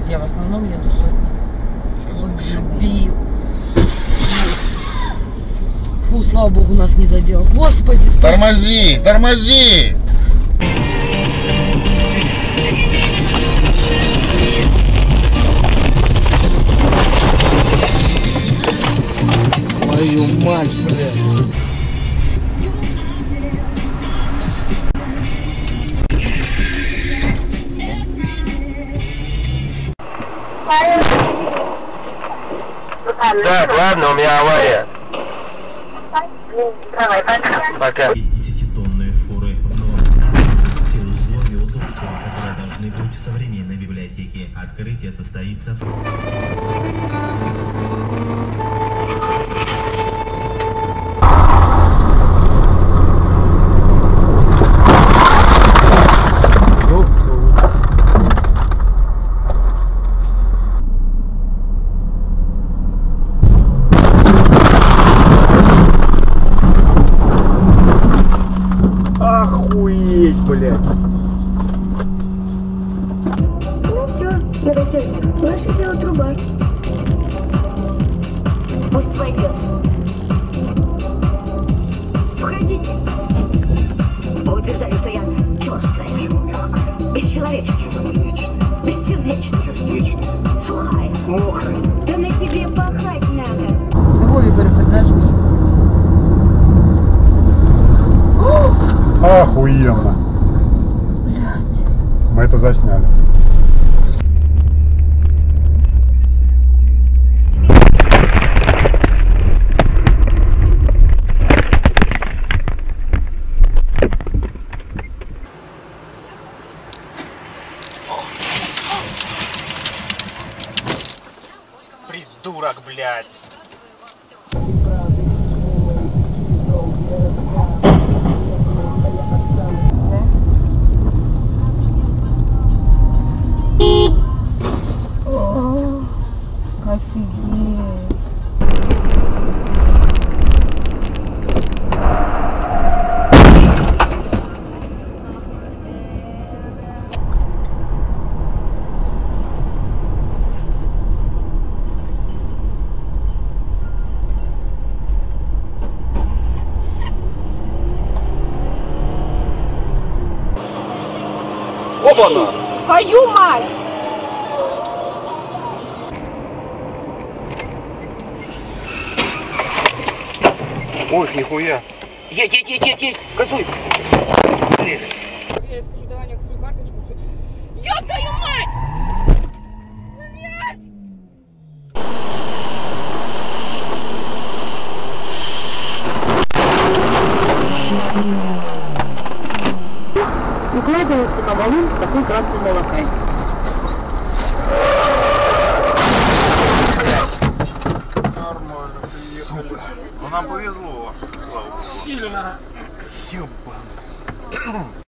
Я в основном еду сотни. Вот дебил. Есть. Фу, слава богу, нас не задел. Господи, спасибо. Тормози, тормози! Твою мать, блядь. Так, ладно, у меня авария. Давай, пока. Пока. 10-тонные фуры в норме. Все условия и удобства, которые должны быть в современной библиотеке. Открытие состоится Охуеть, блядь. Ну все, Новосельцев, ваше дело труба. Пусть войдет. Входите. Вы утверждали, что я черствая, шумерка, бесчеловечная, бессердечная, сухая, мокрая. Да на тебе пахать надо. Вове, говорю, поднажми. Охуенно. Блядь. Мы это засняли. Придурок, блядь. О, офигеть. Опа-на! Твою мать! Ой, нихуя. Едь, газуй. Блин. Ёб твою мать! Укладывается на валун с такой красной молокой. Нормально, приехали. Ну нам повезло. Сильно. Ёбан.